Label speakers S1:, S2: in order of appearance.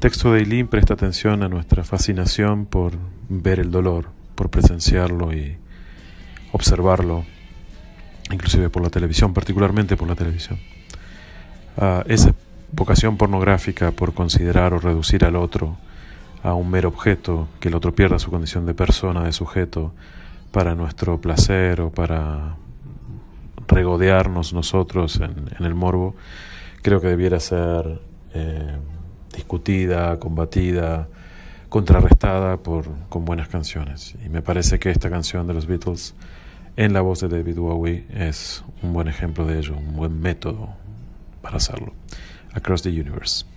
S1: texto de Eileen presta atención a nuestra fascinación por ver el dolor, por presenciarlo y observarlo, inclusive por la televisión, particularmente por la televisión. Esa vocación pornográfica por considerar o reducir al otro a un mero objeto, que el otro pierda su condición de persona, de sujeto, para nuestro placer o para regodearnos nosotros en el morbo, creo que debiera ser discutida, combatida, contrarrestada con buenas canciones. Y me parece que esta canción de los Beatles, en la voz de David Bowie, es un buen ejemplo de ello, un buen método para hacerlo. Across the Universe.